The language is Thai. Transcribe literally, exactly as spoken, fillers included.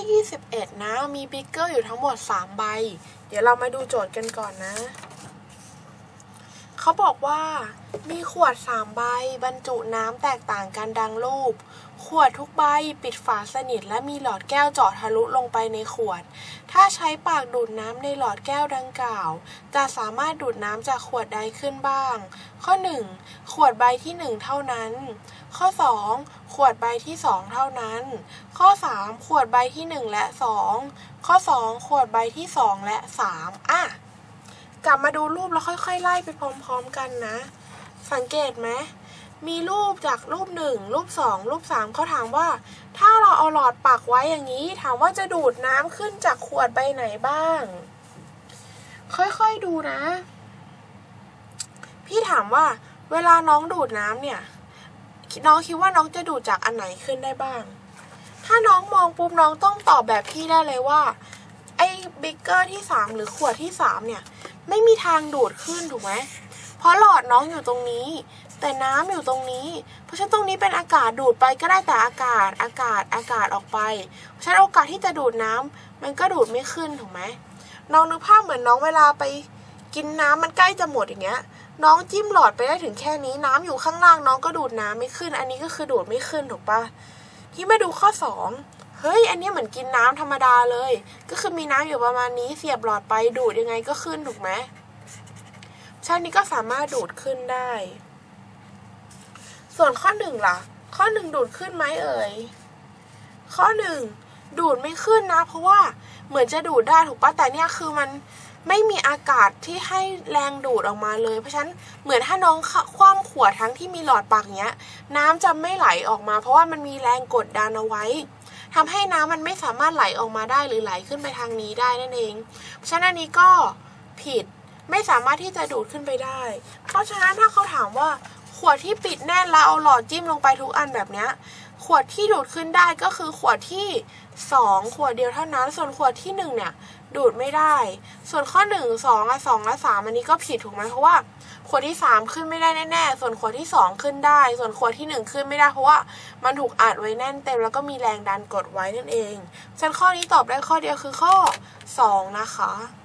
ยี่สิบเอ็ดนะมีบิ๊กเกอร์อยู่ทั้งหมดสามใบเดี๋ยวเรามาดูโจทย์กันก่อนนะเขาบอกว่ามีขวดสามใบบรรจุน้ำแตกต่างกันดังรูปขวดทุกใบปิดฝาสนิทและมีหลอดแก้วเจาะทะลุลงไปในขวดถ้าใช้ปากดูดน้ำในหลอดแก้วดังกล่าวจะสามารถดูดน้ำจากขวดใดขึ้นบ้างข้อหนึ่งขวดใบที่หนึ่งเท่านั้นข้อสองขวดใบที่สองเท่านั้นข้อสามขวดใบที่หนึ่งและสองข้อสองขวดใบที่สองและสามอ่ะกลับมาดูรูปแล้วค่อยๆไล่ไปพร้อมๆกันนะสังเกตไหมมีรูปจากรูปหนึ่งรูปสองรูปสามเขาถามว่าถ้าเราเอาหลอดปักไว้อย่างนี้ถามว่าจะดูดน้ำขึ้นจากขวดใบไหนบ้างค่อยๆดูนะพี่ถามว่าเวลาน้องดูดน้ำเนี่ยน้องคิดว่าน้องจะดูดจากอันไหนขึ้นได้บ้างถ้าน้องมองปุ๊บน้องต้องตอบแบบพี่ได้เลยว่าไอ้บิ๊กเกอร์ที่สามหรือขวดที่สามเนี่ยไม่มีทางดูดขึ้นถูกไหมเพราะหลอดน้องอยู่ตรงนี้แต่น้ำอยู่ตรงนี้เพราะฉะนั้นตรงนี้เป็นอากาศดูดไปก็ได้แต่อากาศอากาศอากาศออกไปเพราะฉะนั้นโอกาสที่จะดูดน้ำมันก็ดูดไม่ขึ้นถูกไหมน้องนึกภาพเหมือนน้องเวลาไปกินน้ำมันใกล้จะหมดอย่างเงี้ยน้องจิ้มหลอดไปได้ถึงแค่นี้น้ำอยู่ข้างล่างน้องก็ดูดน้ำไม่ขึ้นอันนี้ก็คือดูดไม่ขึ้นถูกปะที่มาดูข้อสองเฮ้ยอันนี้เหมือนกินน้ำธรรมดาเลยก็คือมีน้ำอยู่ประมาณนี้เสียบหลอดไปดูดยังไงก็ขึ้นถูกไหมชาตินี้ก็สามารถดูดขึ้นได้ส่วนข้อหนึ่งล่ะข้อหนึ่งดูดขึ้นไหมเอ่ยข้อหนึ่งดูดไม่ขึ้นนะเพราะว่าเหมือนจะดูดได้ถูกปะแต่เนี่ยคือมันไม่มีอากาศที่ให้แรงดูดออกมาเลยเพราะฉะนั้นเหมือนถ้าน้องคว่ำขวดทั้งที่มีหลอดปากเนี้ยน้ำจะไม่ไหลออกมาเพราะว่ามันมีแรงกดดันเอาไว้ทำให้น้ำมันไม่สามารถไหลออกมาได้หรือไหลขึ้นไปทางนี้ได้นั่นเองเพราะฉะนั้นอันนี้ก็ผิดไม่สามารถที่จะดูดขึ้นไปได้เพราะฉะนั้นถ้าเขาถามว่าขวดที่ปิดแน่นแล้วเอาหลอดจิ้มลงไปทุกอันแบบนี้ขวดที่ดูดขึ้นได้ก็คือขวดที่สองขวดเดียวเท่านั้นส่วนขวดที่หนึ่งเนี่ยดูดไม่ได้ส่วนข้อหนึ่ง สองและสองและสามอันนี้ก็ผิดถูกไหมเพราะว่าขวดที่สามขึ้นไม่ได้แน่ๆส่วนขวดที่สองขึ้นได้ส่วนขวดที่หนึ่งขึ้นไม่ได้เพราะว่ามันถูกอัดไว้แน่นเต็มแล้วก็มีแรงดันกดไว้นั่นเองฉะนั้นข้อนี้ตอบได้ข้อเดียวคือข้อสองนะคะ